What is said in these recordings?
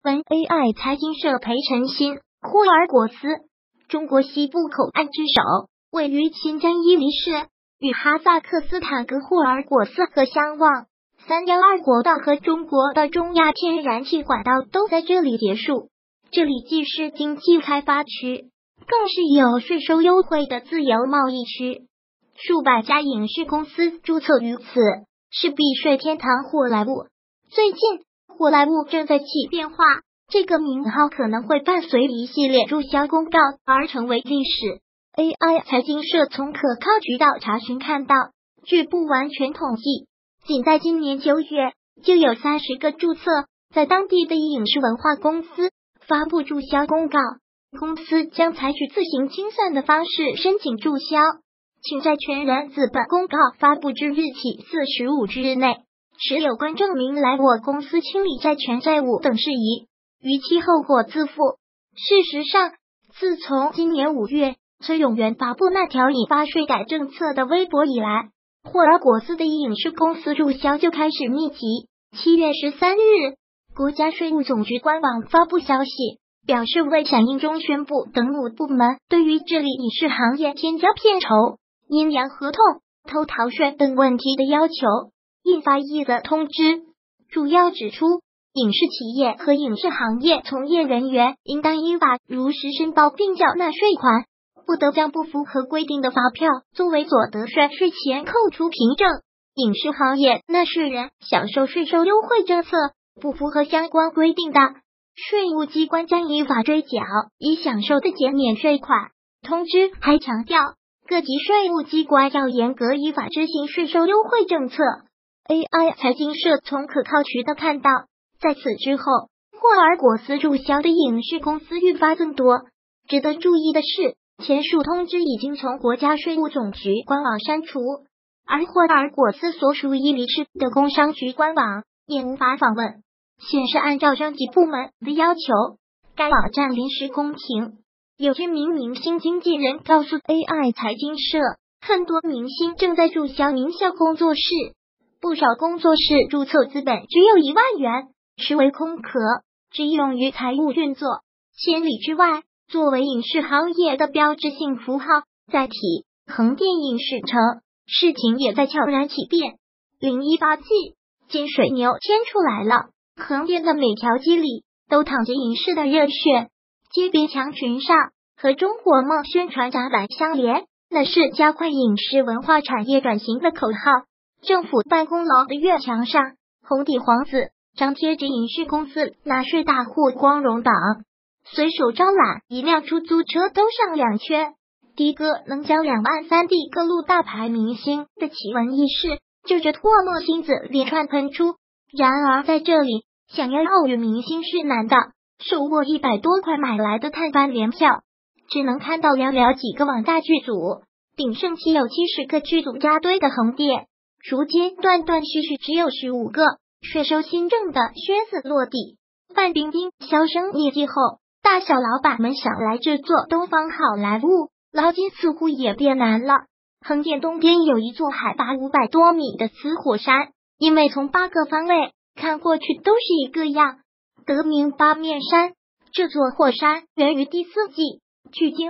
文 AI 财经社裴晨曦，霍尔果斯，中国西部口岸之首，位于新疆伊犁市，与哈萨克斯坦跟霍尔果斯河相望，312国道和中国的中亚天然气管道都在这里结束。这里既是经济开发区，更是有税收优惠的自由贸易区。数百家影视公司注册于此，是避税天堂霍莱坞。最近，霍莱坞正在起变化，这个名号可能会伴随一系列注销公告而成为历史。AI 财经社从可靠渠道查询看到，据不完全统计，仅在今年9月就有30个注册在当地的影视文化公司发布注销公告，公司将采取自行清算的方式申请注销，请债权人自本公告发布之日起45日内持有关证明来我公司清理债权债务等事宜，逾期后或自负。事实上，自从今年5月崔永元发布那条引发税改政策的微博以来，霍尔果斯的影视公司注销就开始密集。7月13日，国家税务总局官网发布消息，表示为响应中宣部等5部门对于治理影视行业添加片酬、阴阳合同、偷逃税等问题的要求，印发一则通知，主要指出，影视企业和影视行业从业人员应当依法如实申报并缴纳税款，不得将不符合规定的发票作为所得税税前扣除凭证。影视行业纳税人享受税收优惠政策，不符合相关规定的，税务机关将依法追缴已享受的减免税款。通知还强调，各级税务机关要严格依法执行税收优惠政策。AI 财经社从可靠渠道看到，在此之后，霍尔果斯注销的影视公司愈发增多。值得注意的是，前述通知已经从国家税务总局官网删除，而霍尔果斯所属伊犁市的工商局官网也无法访问，显示按照征集部门的要求，该网站临时空停。有些名明星经纪人告诉 AI 财经社，很多明星正在注销名校工作室，不少工作室注册资本只有1万元，实为空壳，只用于财务运作。千里之外，作为影视行业的标志性符号载体，横店影视城事情也在悄然起变。018季金水牛牵出来了，横店的每条街里都淌着影视的热血，街边墙群上和中国梦宣传展览相连，那是加快影视文化产业转型的口号。政府办公楼的院墙上，红底黄字张贴着影视公司纳税大户光荣榜，随手招揽一辆出租车兜上2圈，的哥能将2万3地各路大牌明星的奇闻异事就这唾沫星子连串喷出。然而在这里，想要奥运明星是难的，手握100多块买来的探班联票，只能看到寥寥几个网大剧组，鼎盛期有70个剧组扎堆的横店，如今断断续续只有15个，税收新政的靴子落地，范冰冰销声匿迹后，大小老板们想来制作东方好莱坞，捞金似乎也变难了。横店东边有一座海拔500多米的死火山，因为从8个方位看过去都是一个样，得名八面山。这座火山源于第4纪，距今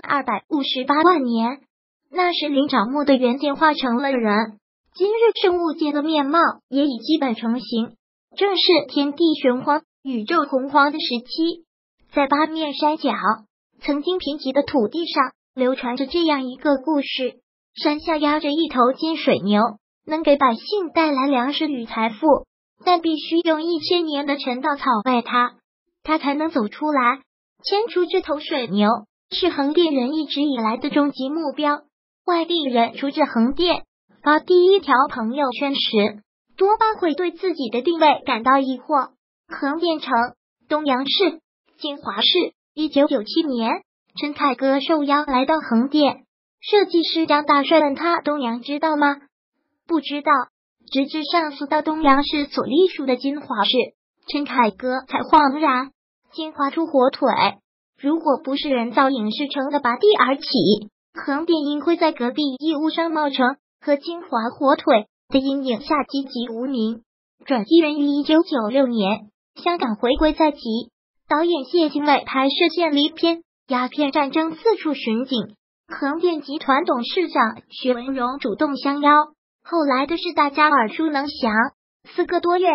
258万年，那时灵长目的原点化成了人，今日生物界的面貌也已基本成型，正是天地玄黄、宇宙洪荒的时期。在八面山脚，曾经贫瘠的土地上流传着这样一个故事：山下压着一头金水牛，能给百姓带来粮食与财富，但必须用1000年的陈稻草喂它才能走出来。牵出这头水牛是横店人一直以来的终极目标。外地人出至横店发第一条朋友圈时，多半会对自己的定位感到疑惑。横店城、东阳市、金华市，1997年，陈凯歌受邀来到横店，设计师张大帅问他东阳知道吗？不知道，直至上溯到东阳市所隶属的金华市，陈凯歌才恍然。金华出火腿，如果不是人造影视城的拔地而起，横店应会在隔壁义乌商贸城和金华火腿的阴影下籍籍无名。转机源于1996年，香港回归在即， 导演谢金伟拍摄献礼片《鸦片战争》四处巡警，横店集团董事长徐文荣主动相邀。后来的事大家耳熟能详，4个多月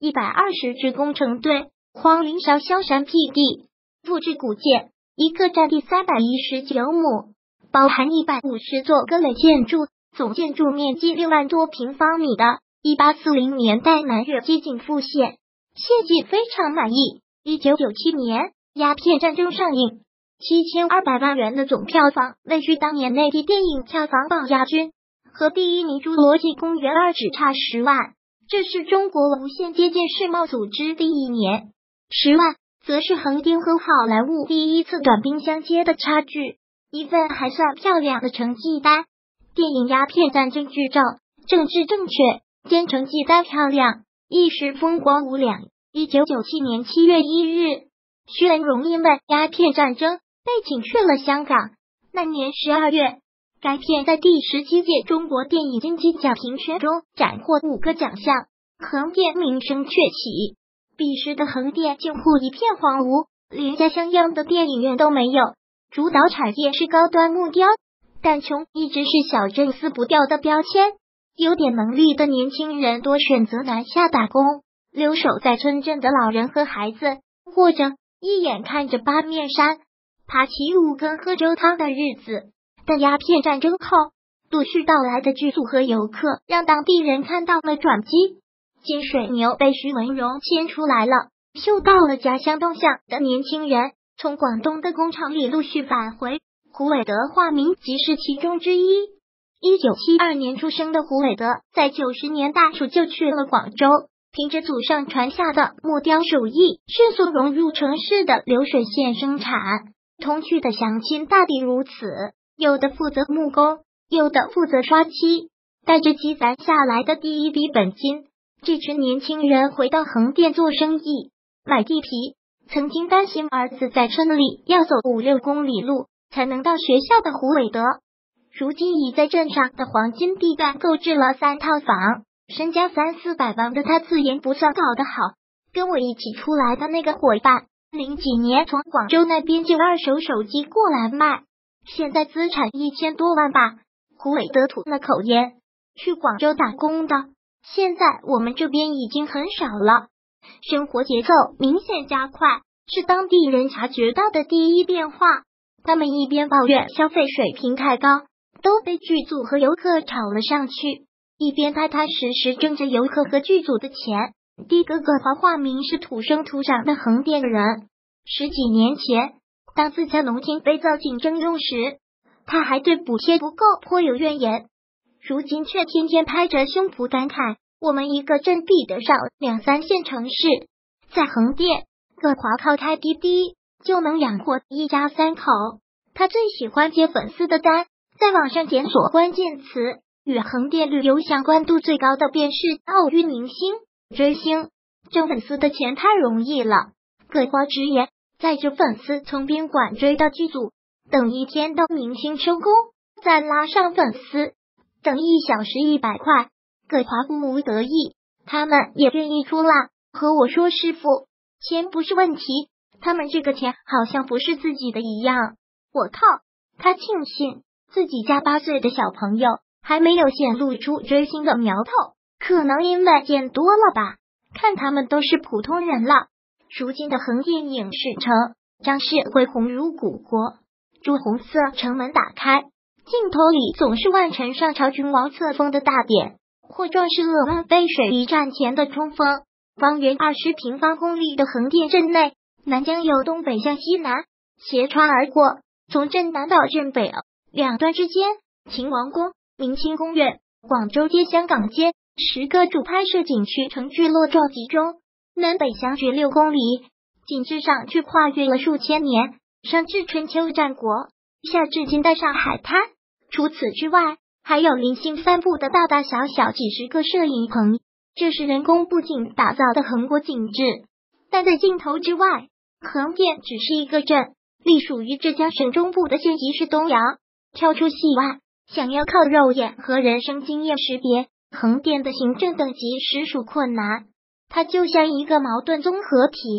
，120支工程队，荒林烧萧山辟地，布置古建，一个占地319亩，包含150座各类建筑，总建筑面积6万多平方米的1840年代南越街景复现。谢晋非常满意。1997年，鸦片战争上映，7200万元的总票房位居当年内地电影票房榜亚军，和第一名《侏罗纪公园2》只差10万。这是中国无线接见世贸组织第一年，10万则是横店和好莱坞第一次短兵相接的差距，一份还算漂亮的成绩单。电影《鸦片战争》剧照政治正确，兼成绩单漂亮，一时风光无两。1997年7月1日，徐文荣因为《鸦片战争》被请去了香港。那年12月，该片在第17届中国电影金鸡奖评选中斩获5个奖项，横店名声鹊起。彼时的横店近乎一片荒芜，连家乡样的电影院都没有。主导产业是高端木雕，但穷一直是小镇撕不掉的标签。有点能力的年轻人多选择南下打工，留守在村镇的老人和孩子，或者一眼看着八面山、爬起5根喝粥汤的日子。但鸦片战争后，陆续到来的剧组和游客让当地人看到了转机。金水牛被徐文荣牵出来了，嗅到了家乡动向的年轻人从广东的工厂里陆续返回。胡伟德化名即是其中之一。1972年出生的胡伟德，在90年代初就去了广州，凭着祖上传下的木雕手艺，迅速融入城市的流水线生产。同去的乡亲大抵如此，有的负责木工，有的负责刷漆。带着积攒下来的第一笔本金，这群年轻人回到横店做生意，买地皮。曾经担心儿子在村里要走5-6公里路才能到学校的胡伟德，如今已在镇上的黄金地段购置了3套房，身家300-400万的他自言不算搞得好。跟我一起出来的那个伙伴，0几年从广州那边就2手手机过来卖，现在资产1000多万吧。胡伟德吐了口烟，去广州打工的，现在我们这边已经很少了。生活节奏明显加快，是当地人察觉到的第一变化。他们一边抱怨消费水平太高，都被剧组和游客炒了上去，一边踏踏实实挣着游客和剧组的钱。第哥哥华化名是土生土长的横店人，10几年前，当自家农田被造竞争用时，他还对补贴不够颇有怨言，如今却天天拍着胸脯感慨，我们一个镇比得上2-3线城市。在横店，葛华靠开滴滴就能养活一家3口。他最喜欢接粉丝的单，在网上检索关键词，与横店旅游相关度最高的便是奥运明星。追星挣粉丝的钱太容易了，葛华直言，载着粉丝从宾馆追到剧组，等一天到明星收工，再拉上粉丝，等1小时100块。葛华不无得意，他们也愿意出啦，和我说师傅，钱不是问题，他们这个钱好像不是自己的一样。我靠，他庆幸自己家8岁的小朋友还没有显露出追星的苗头，可能因为见多了吧，看他们都是普通人了。如今的横店影视城将是恢宏如古国，朱红色城门打开，镜头里总是万城上朝君王册封的大典，或壮士扼腕背水一战前的冲锋。方圆20平方公里的横店镇内，南江由东北向西南斜穿而过，从镇南到镇北两端之间，秦王宫、明清宫苑、广州街、香港街10个主拍摄景区成聚落状集中，南北相距6公里，景致上却跨越了数千年，上至春秋战国，下至近代上海滩。除此之外，还有零星散布的大大小小几10个摄影棚，这是人工布景打造的横国景致。但在镜头之外，横店只是一个镇，隶属于浙江省中部的县级市东阳。跳出戏外，想要靠肉眼和人生经验识别横店的行政等级实属困难，它就像一个矛盾综合体。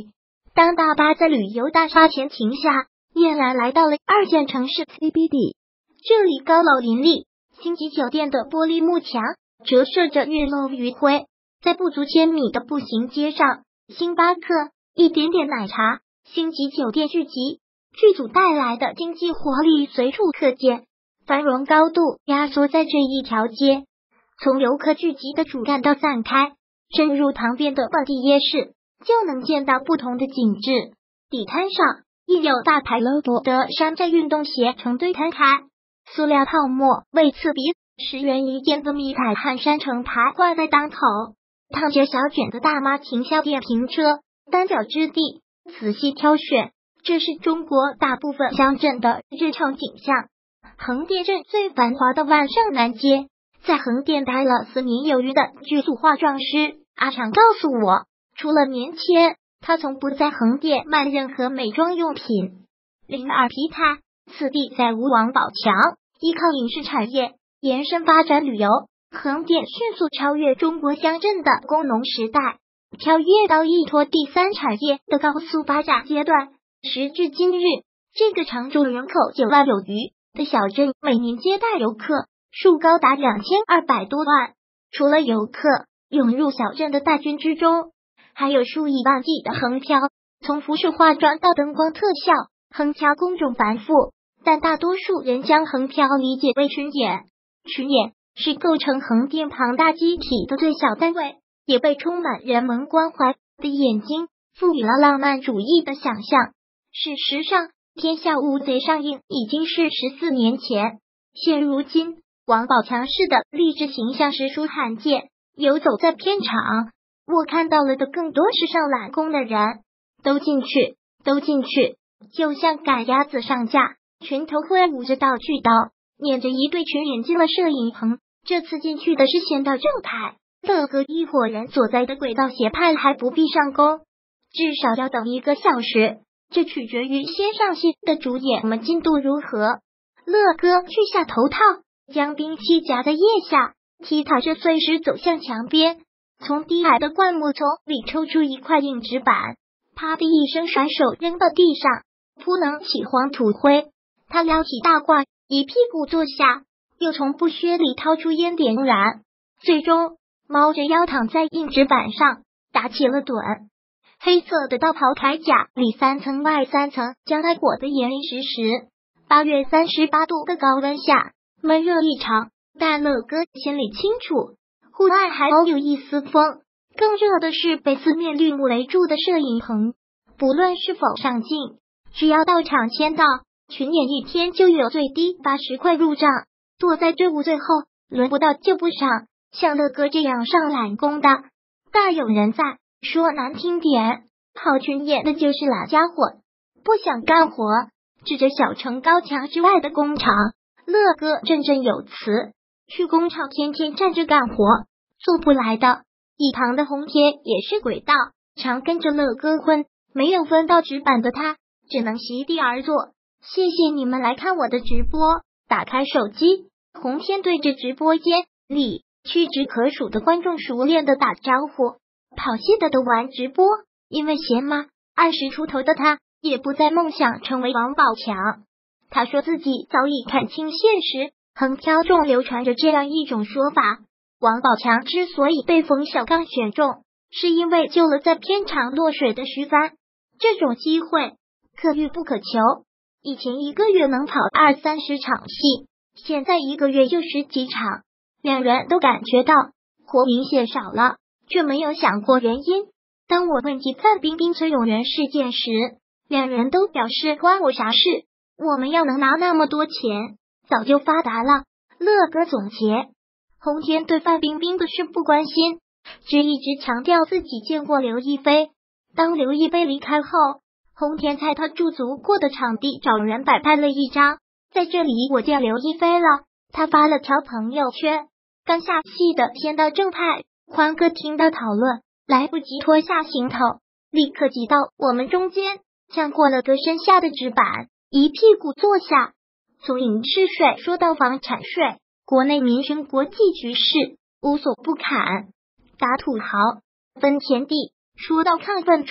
当大巴在旅游大厦前停下，叶兰来到了2线城市 CBD， 这里高楼林立，星级酒店的玻璃幕墙折射着月落余晖，在不足1000米的步行街上，星巴克、一点点奶茶、星级酒店聚集，剧组带来的经济活力随处可见，繁荣高度压缩在这一条街。从游客聚集的主干道散开，深入旁边的本地夜市，就能见到不同的景致。地摊上印有大牌 logo 的山寨运动鞋成堆摊开，塑料泡沫为刺鼻，10元一件的米凯汉山成牌挂在当头。烫着小卷的大妈停下电瓶车，单脚支地，仔细挑选。这是中国大部分乡镇的日常景象。横店镇最繁华的万盛南街，在横店待了4年有余的剧组化妆师阿长告诉我，除了年前，他从不在横店卖任何美妆用品。02皮泰，此地再无王宝强，依靠影视产业延伸发展旅游，横店迅速超越中国乡镇的工农时代，跳跃到依托第3产业的高速发展阶段。时至今日，这个常住人口9万有余的小镇，每年接待游客数高达2200多万。除了游客涌入小镇的大军之中，还有数以万计的横漂，从服饰化妆到灯光特效，横漂工种繁复，但大多数人将横漂理解为群演。群演是构成横店庞大机体的最小单位，也被充满人文关怀的眼睛赋予了浪漫主义的想象。事实上，天下无贼上映已经是14年前，现如今王宝强式的励志形象实属罕见。游走在片场，我看到了的更多是上揽功的人，都进去，都进去，就像赶鸭子上架，群头挥舞着道具刀，撵着一队群演进了摄影棚。这次进去的是先到正台，乐哥一伙人所在的轨道协派还不必上工，至少要等1个小时。这取决于先上戏的主演们进度如何。乐哥取下头套，将兵器夹在腋下，踢踏着碎石走向墙边，从低矮的灌木丛里抽出一块硬纸板，啪的一声甩手扔到地上，扑棱起黄土灰。他撩起大褂，一屁股坐下，又从布靴里掏出烟点燃，最终猫着腰躺在硬纸板上，打起了盹。黑色的道袍铠甲里3层外3层，将他裹得严严实实。8月38度的高温下，闷热异常，但乐哥心里清楚，户外还偶有一丝风。更热的是被4面绿幕围住的摄影棚，不论是否上镜，只要到场签到，群演1天就有最低80块入账。坐在队伍最后，轮不到就不上。像乐哥这样上揽功的，大有人在。说难听点，好群演的就是懒家伙，不想干活，指着小城高墙之外的工厂。乐哥振振有词，去工厂天天站着干活，做不来的。一旁的红天也是轨道，常跟着乐哥混，没有分到纸板的他，只能席地而坐。谢谢你们来看我的直播。打开手机，红天对着直播间里屈指可数的观众熟练的打招呼。跑戏的都玩直播，因为闲嘛，20出头的他也不再梦想成为王宝强。他说自己早已看清现实，横漂中流传着这样一种说法：王宝强之所以被冯小刚选中，是因为救了在片场落水的徐帆。这种机会可遇不可求，以前1个月能跑20-30场戏，现在1个月就10几场。两人都感觉到活明显少了，却没有想过原因。当我问及范冰冰崔永元事件时，两人都表示关我啥事，我们要能拿那么多钱，早就发达了。乐哥总结，洪天对范冰冰的事不关心，只一直强调自己见过刘亦菲。当刘亦菲离开后，洪天在他驻足过的场地找人摆拍了一张，在这里我见刘亦菲了。他发了条朋友圈，刚下戏的先到正派，宽哥听到讨论，来不及脱下行头，立刻挤到我们中间，抢过了哥身下的纸板，一屁股坐下。从影视税说到房产税，国内民生国际局势无所不侃。打土豪分田地，说到亢奋处，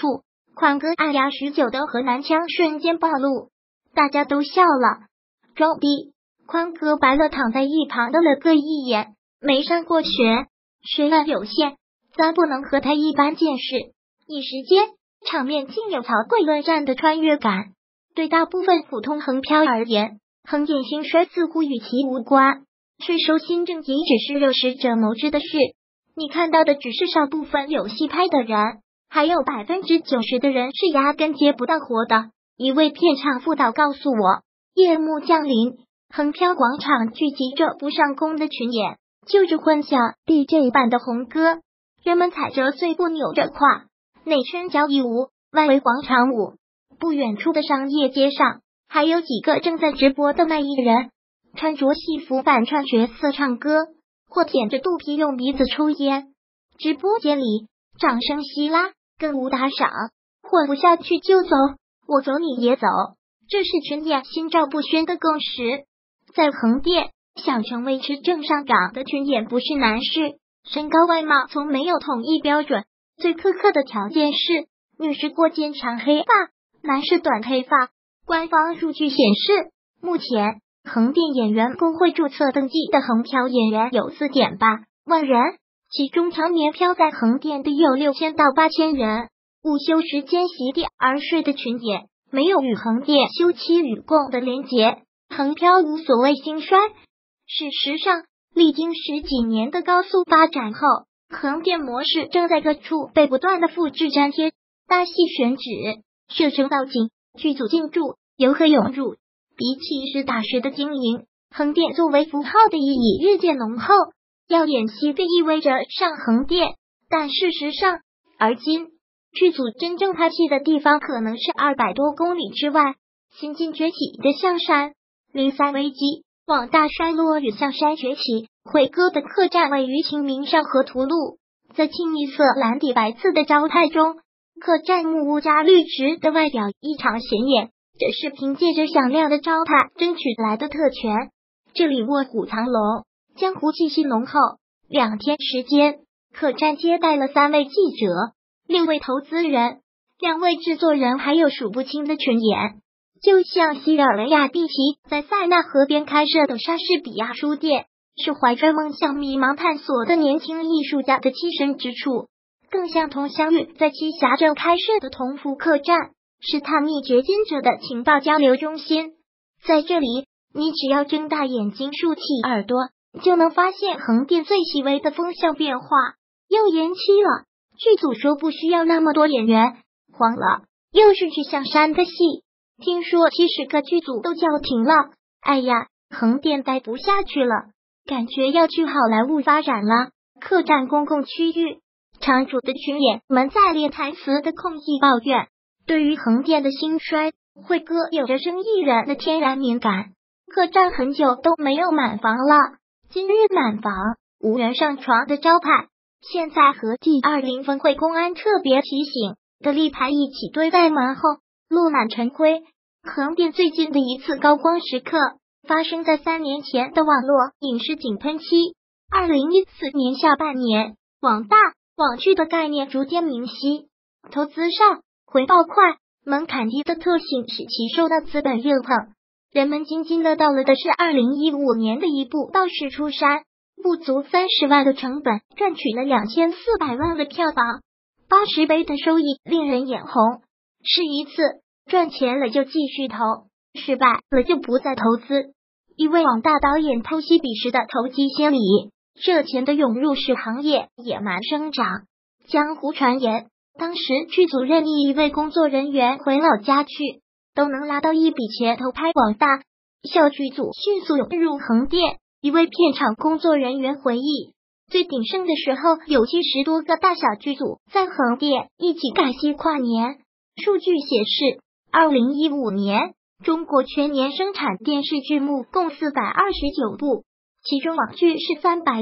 宽哥暗哑许久的河南腔瞬间暴露，大家都笑了。装逼！宽哥白了躺在一旁的了个一眼，没上过学，学问有限，咱不能和他一般见识。一时间，场面竟有曹刿论战的穿越感。对大部分普通横漂而言，横店兴衰似乎与其无关，税收新政也只是惹使者谋之的事。你看到的只是少部分有戏拍的人，还有90%的人是压根接不到活的。一位片场副导告诉我，夜幕降临，横漂广场聚集着不上工的群演，就是混响 DJ 版的红歌，人们踩着碎步扭着胯，内圈交谊舞，外围广场舞。不远处的商业街上，还有几个正在直播的卖艺人，穿着戏服反串角色唱歌，或舔着肚皮用鼻子抽烟。直播间里掌声稀拉，更无打赏，混不下去就走，我走你也走，这是群演心照不宣的共识。在横店，想成为持证上岗的群演不是难事，身高外貌从没有统一标准，最苛刻的条件是女士过肩长黑发，男士短黑发。官方数据显示，目前横店演员工会注册登记的横漂演员有 4.8 万人，其中常年漂在横店的有6000到8000人。午休时间席地而睡的群演，没有与横店休戚与共的连结，横漂无所谓兴衰。事实上，历经10几年的高速发展后，横店模式正在各处被不断的复制粘贴。大戏选址、摄声造景、剧组进驻、游客涌入，比起是大学的经营，横店作为符号的意义日渐浓厚。要演戏就意味着上横店，但事实上，而今剧组真正拍戏的地方可能是200多公里之外。新晋崛起的象山，03危机，网大衰落与象山崛起。辉哥的客栈位于清明上河图路，在清一色蓝底白字的招牌中，客栈木屋加绿植的外表异常显眼，这是凭借着响亮的招牌争取来的特权。这里卧虎藏龙，江湖气息浓厚。2天时间，客栈接待了3位记者、6位投资人、2位制作人，还有数不清的群演。就像希尔维亚蒂奇在塞纳河边开设的莎士比亚书店，是怀着梦想迷茫探索的年轻艺术家的栖身之处。更像同乡遇在栖霞镇开设的同福客栈，是探秘掘金者的情报交流中心。在这里，你只要睁大眼睛竖起耳朵，就能发现横店最细微的风向变化。又延期了，剧组说不需要那么多演员，慌了，又是去象山的戏，听说70个剧组都叫停了。哎呀，横店待不下去了，感觉要去好莱坞发展了。客栈公共区域，场主的群演们在练台词的空隙抱怨，对于横店的兴衰，辉哥有着生意人的天然敏感。客栈很久都没有满房了，今日满房，无人上床的招牌，现在和 G20 峰会公安特别提醒的立牌一起堆在门后，落满尘灰。横店最近的一次高光时刻，发生在3年前的网络影视井喷期。2014年下半年，网大网剧的概念逐渐明晰，投资少、回报快、门槛低的特性使其受到资本热捧。人们津津乐道了的是2015年的一部《道士出山》，不足30万的成本赚取了2400万的票房，80倍的收益令人眼红。试一次，赚钱了就继续投，失败了就不再投资。一位网大导演剖析彼时的投机心理，热钱的涌入使行业野蛮生长。江湖传言，当时剧组任意一位工作人员回老家去，都能拿到一笔钱投拍网大。小剧组迅速涌入横店。一位片场工作人员回忆，最鼎盛的时候有70多个大小剧组在横店一起赶戏跨年。数据显示，2015年中国全年生产电视剧目共429部，其中网剧是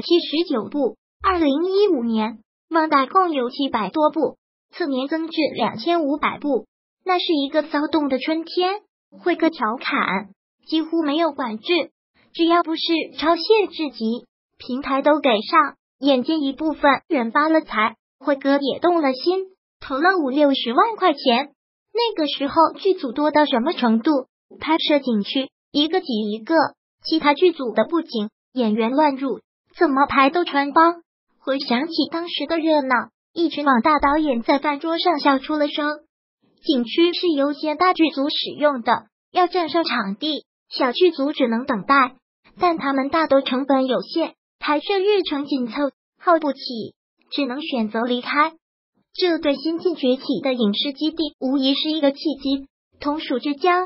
379部。2015年网大共有700多部，次年增至2500部。那是一个骚动的春天。辉哥调侃，几乎没有管制，只要不是超限制级，平台都给上。眼见一部分人发了财，辉哥也动了心， 投了50-60万块钱。那个时候剧组多到什么程度？拍摄景区一个挤一个，其他剧组的布景演员乱入，怎么拍都穿帮。回想起当时的热闹，一群网大导演在饭桌上笑出了声。景区是优先大剧组使用的，要占上场地，小剧组只能等待，但他们大都成本有限，拍摄日程紧凑，耗不起，只能选择离开。这对新晋崛起的影视基地无疑是一个契机。同属浙江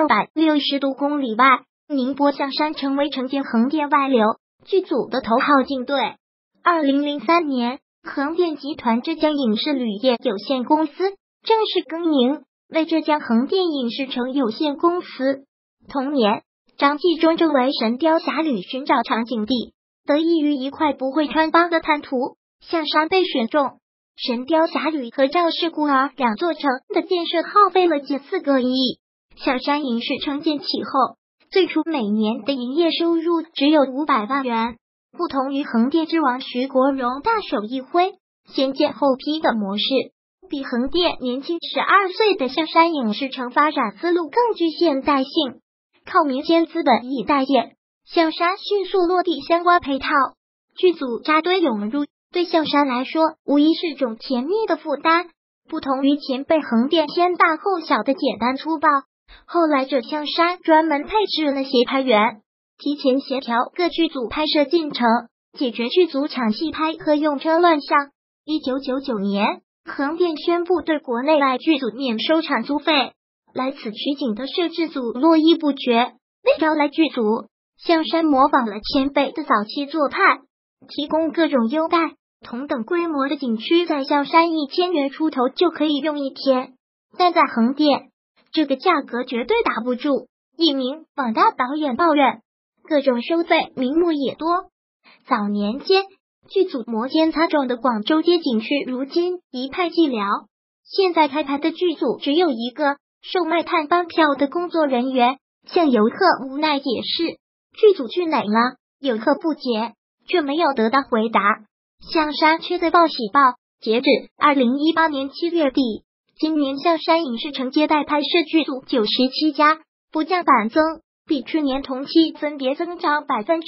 260多公里外，宁波象山成为承接横店外流剧组的头号竞队。2003年，横店集团浙江影视旅业有限公司正式更名为浙江横店影视城有限公司。同年，张纪中正为神雕侠侣寻找场景地，得益于一块不会穿帮的滩涂，象山被选中。神雕侠侣和赵氏孤儿两座城的建设耗费了近4个亿。象山影视城建起后，最初每年的营业收入只有500万元。不同于横店之王徐国荣大手一挥，先建后批的模式，比横店年轻12岁的象山影视城发展思路更具现代性。靠民间资本以待业，象山迅速落地相关配套，剧组扎堆涌入，对象山来说无疑是种甜蜜的负担。不同于前辈横店先大后小的简单粗暴，后来者象山专门配置了协拍员，提前协调各剧组拍摄进程，解决剧组抢戏拍和用车乱象。1999年，横店宣布对国内外剧组免收场租费，来此取景的摄制组络绎不绝。为招来剧组，象山模仿了前辈的早期做派，提供各种优待。同等规模的景区在象山1000元出头就可以用1天，但在横店，这个价格绝对打不住。一名网大导演抱怨，各种收费名目也多。早年间，剧组摩肩擦踵的广州街景区如今一派寂寥，现在开拍的剧组只有一个售卖探班票的工作人员，向游客无奈解释剧组去哪了，游客不解，却没有得到回答。象山却在报喜报，截止2018年7月底，今年象山影视城接待拍摄剧组97家，不降反增，比去年同期分别增长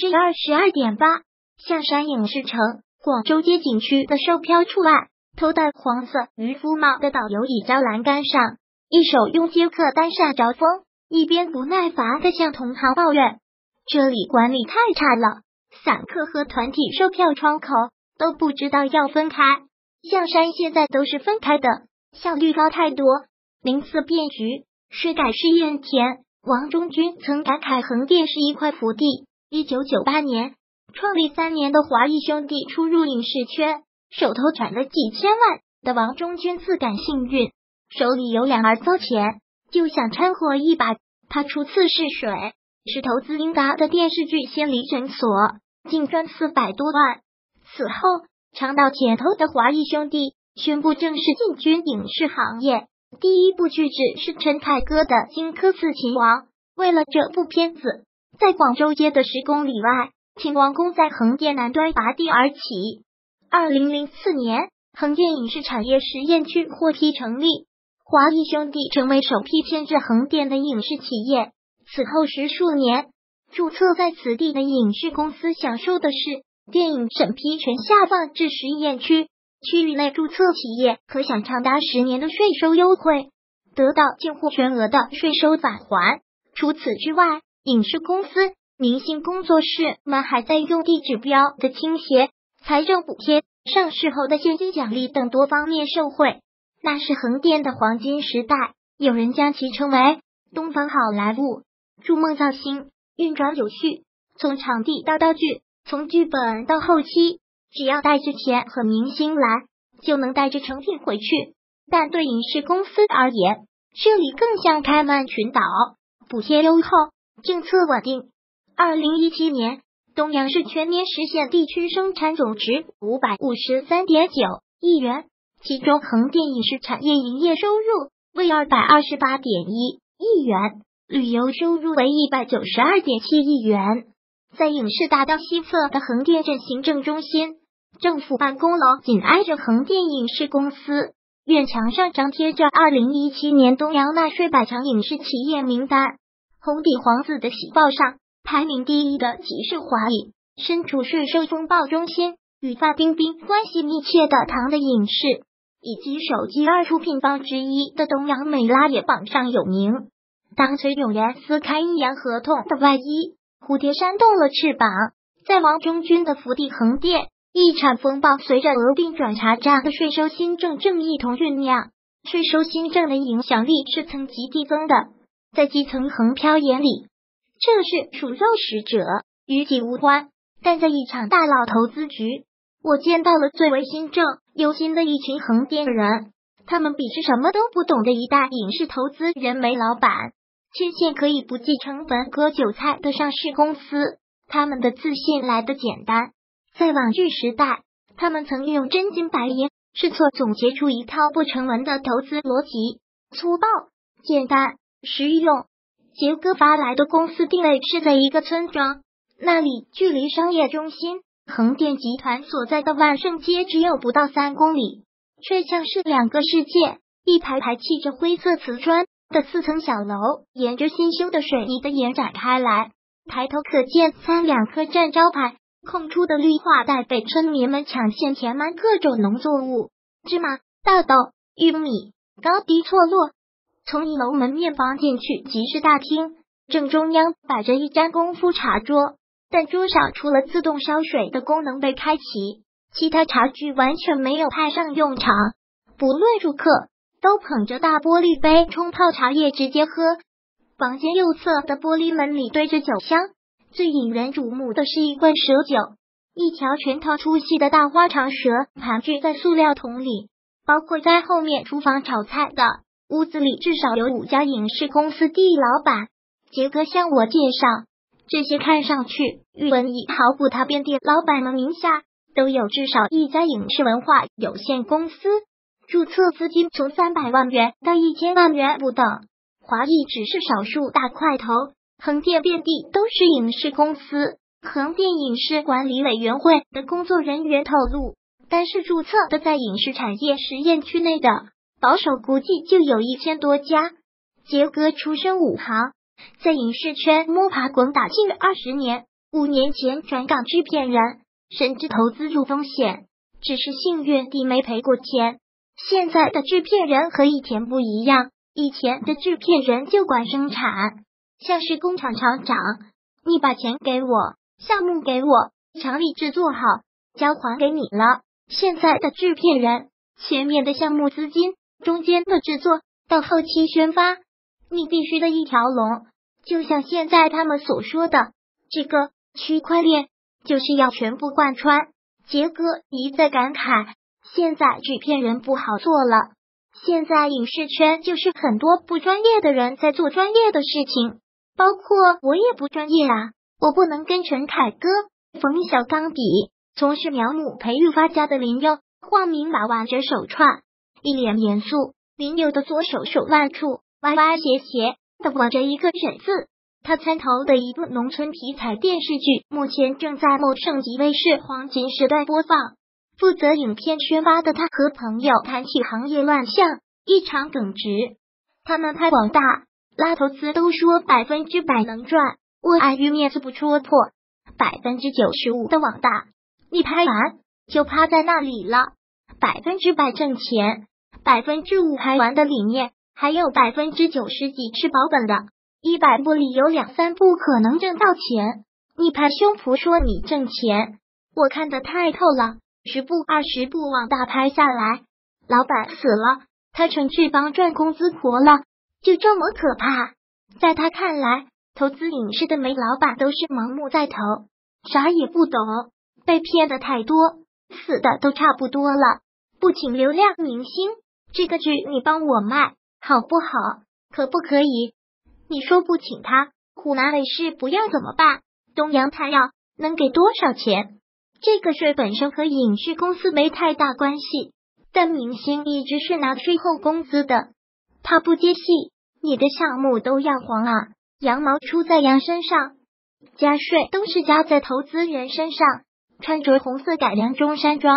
22.8%。象山影视城广州街景区的售票处外，头戴黄色渔夫帽的导游倚着栏杆上，一手用接客单上着风，一边不耐烦地向同行抱怨，这里管理太差了，散客和团体售票窗口都不知道要分开，象山现在都是分开的，效率高太多。名次变局，税改试验田，王中军曾感慨横店是一块福地。1998年创立3年的华谊兄弟初入影视圈，手头攒了几千万的王中军自感幸运，手里有2儿糟钱，就想掺和一把。他初次试水，是投资英达的电视剧《仙里诊所》，净赚400多万。此后，尝到甜头的华谊兄弟宣布正式进军影视行业，第一部剧只是陈凯歌的《荆轲刺秦王》。为了这部片子，在广州街的10公里外，秦王宫在横店南端拔地而起。2004年，横店影视产业实验区获批成立，华谊兄弟成为首批迁至横店的影视企业。此后10数年，注册在此地的影视公司享受的是电影审批权下放至实验区，区域内注册企业可享长达10年的税收优惠，得到近乎全额的税收返还。除此之外，影视公司、明星工作室们还在用地指标的倾斜、财政补贴、上市后的现金奖励等多方面受惠。那是横店的黄金时代，有人将其称为东方好莱坞。筑梦造星，运转有序，从场地到道具，从剧本到后期，只要带着钱和明星来，就能带着成品回去。但对影视公司而言，这里更像开曼群岛，补贴优厚，政策稳定。2017年，东阳市全年实现地区生产总值553.9亿元，其中横店影视产业营业收入为228.1亿元，旅游收入为192.7亿元。在影视大道西侧的横店镇行政中心，政府办公楼紧挨着横店影视公司， 院墙上张贴着2017年东阳纳税百强影视企业名单，红底黄字的喜报上，排名第一的即是华影。身处税收风暴中心，与范冰冰关系密切的唐的影视，以及手机2出品方之一的东阳美拉也榜上有名。当崔永元撕开阴阳合同的外衣，蝴蝶扇动了翅膀，在王中军的福地横店，一场风暴随着合并转查站的税收新政正一同酝酿。税收新政的影响力是层级递增的，在基层横漂眼里，这是鼠肉使者，与己无关。但在一场大佬投资局，我见到了最为新政忧心的一群横店人，他们比是什么都不懂的一代影视投资人煤老板，切现可以不计成本割韭菜的上市公司。他们的自信来得简单，在网剧时代，他们曾用真金白银试错总结出一套不成文的投资逻辑，粗暴、简单、实用。杰哥发来的公司定位是在一个村庄，那里距离商业中心横店集团所在的万盛街只有不到3公里，却像是2个世界。一排排砌着灰色瓷砖的4层小楼，沿着新修的水泥的延展开来，抬头可见3-2颗站招牌，空出的绿化带被村民们抢先填满各种农作物，芝麻、大豆、玉米高低错落。从1楼门面房进去即是大厅，正中央摆着一张功夫茶桌，但桌上除了自动烧水的功能被开启，其他茶具完全没有派上用场。不论住客，都捧着大玻璃杯冲泡茶叶直接喝。房间右侧的玻璃门里堆着酒香，最引人瞩目的是一罐蛇酒，一条拳头粗细的大花长蛇盘踞在塑料桶里。包括在后面厨房炒菜的屋子里至少有5家影视公司第一老板。杰哥向我介绍，这些看上去与文艺毫不搭边的老板们名下都有至少1家影视文化有限公司，注册资金从300万元到1000万元不等。华裔只是少数大块头，横店遍地都是影视公司。横店影视管理委员会的工作人员透露，单是注册的在影视产业实验区内的，保守估计就有1000多家。杰哥出身武行，在影视圈摸爬滚打近20年，5年前转岗制片人，深知投资入风险，只是幸运地没赔过钱。现在的制片人和以前不一样，以前的制片人就管生产，像是工厂厂长，你把钱给我，项目给我，厂里制作好，交还给你了。现在的制片人，前面的项目资金，中间的制作，到后期宣发，你必须的一条龙。就像现在他们所说的，这个区块链就是要全部贯穿。杰哥一再感慨，现在制片人不好做了，现在影视圈就是很多不专业的人在做专业的事情，包括我也不专业啊，我不能跟陈凯歌、冯小刚比。从事苗木培育发家的林佑，化名马挽着手串，一脸严肃。林佑的左手手腕处歪歪斜斜的挽着一个忍字。他参投的一部农村题材电视剧，目前正在某省级卫视黄金时段播放。负责影片宣发的他和朋友谈起行业乱象，异常耿直。他们拍广大，拉投资都说100%能赚，我碍于面子不戳破。95%的网大，你拍完就趴在那里了，100%挣钱。5%拍完的里面还有90%几是保本的，100部里有2-3部可能挣到钱。你拍胸脯说你挣钱，我看得太透了。10部20部网大拍下来，老板死了，他成翅膀赚工资活了，就这么可怕。在他看来，投资影视的煤老板都是盲目在投，啥也不懂，被骗的太多，死的都差不多了。不请流量明星，这个剧你帮我卖好不好？可不可以？你说不请他，湖南卫视不要怎么办？东阳台要能给多少钱？这个税本身和影视公司没太大关系，但明星一直是拿税后工资的，他不接戏，你的项目都要黄啊！羊毛出在羊身上，加税都是加在投资人身上。穿着红色改良中山装，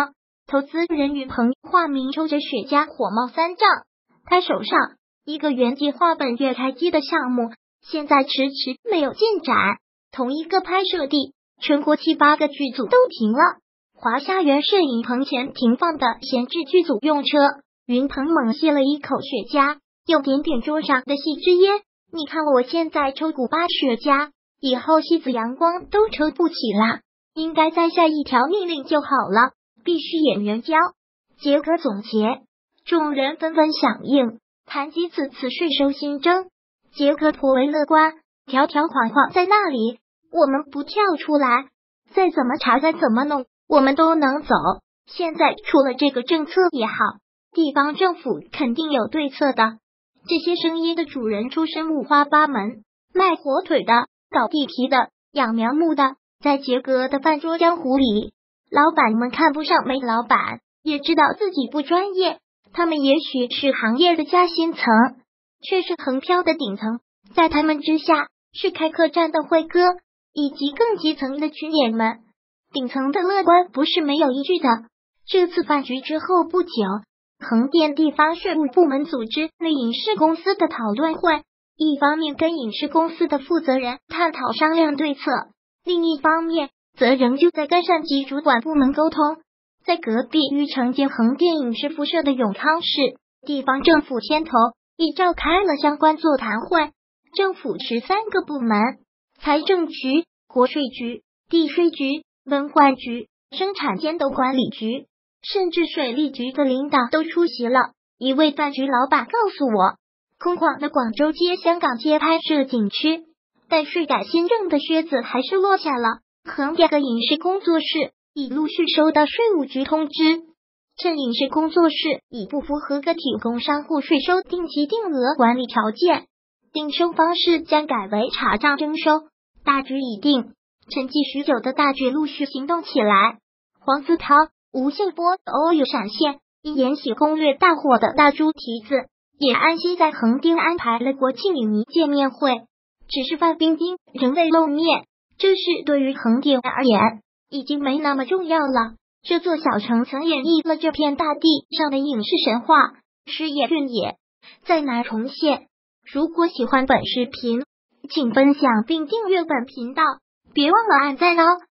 投资人宇鹏化名抽着雪茄火冒三丈，他手上一个原计划本月开机的项目，现在迟迟没有进展。同一个拍摄地，全国7、8个剧组都停了。华夏园摄影棚前停放的闲置剧组用车，云鹏猛吸了一口雪茄，又点点桌上的细支烟。你看我现在抽古巴雪茄，以后西子阳光都抽不起啦，应该再下一条命令就好了，必须演员教。杰哥总结，众人纷纷响应。谈及此次税收新征，杰哥颇为乐观，条条框框在那里，我们不跳出来，再怎么查再怎么弄，我们都能走。现在出了这个政策也好，地方政府肯定有对策的。这些声音的主人出身五花八门，卖火腿的，搞地皮的，养苗木的，在杰哥的饭桌江湖里，老板们看不上煤老板，也知道自己不专业，他们也许是行业的夹心层，却是横漂的顶层，在他们之下是开客栈的辉哥，以及更基层的群演们。顶层的乐观不是没有依据的。这次饭局之后不久，横店地方税务部门组织了影视公司的讨论会，一方面跟影视公司的负责人探讨商量对策，另一方面则仍旧在跟上级主管部门沟通。在隔壁玉城街横店影视辐射的永康市，地方政府牵头亦召开了相关座谈会。政府13个部门，财政局、国税局、地税局、文管局、生产监督管理局，甚至水利局的领导都出席了。一位饭局老板告诉我，空旷的广州街、香港街拍摄景区，但税改新政的靴子还是落下了。横店的影视工作室已陆续收到税务局通知，趁影视工作室已不符合个体工商户税收定期定额管理条件，定收方式将改为查账征收。大局已定，沉寂许久的大局陆续行动起来。黄子韬、吴秀波、欧有闪现，因延禧攻略大火的大猪蹄子也安心在横店安排了国庆影迷见面会，只是范冰冰仍未露面，这事对于横店而言已经没那么重要了。这座小城曾演绎了这片大地上的影视神话，诗也韵也再难重现。如果喜欢本视频，请分享并订阅本频道，别忘了按赞哦。